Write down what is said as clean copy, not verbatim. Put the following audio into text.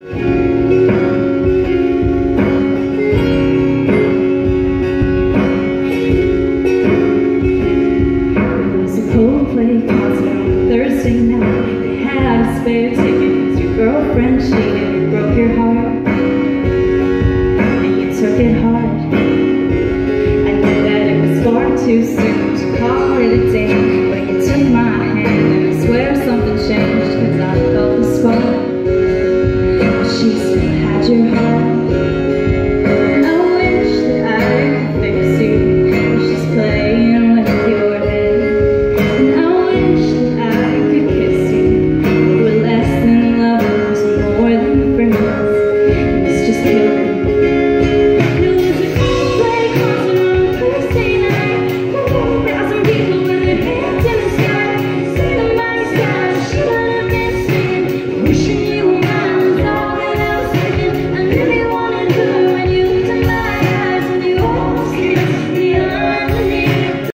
Coldplay concert on Thursday night. They had a spare ticket 'cause your girlfriend cheated and broke your heart, and you took it hard. I knew that it was far too soon to call it a day.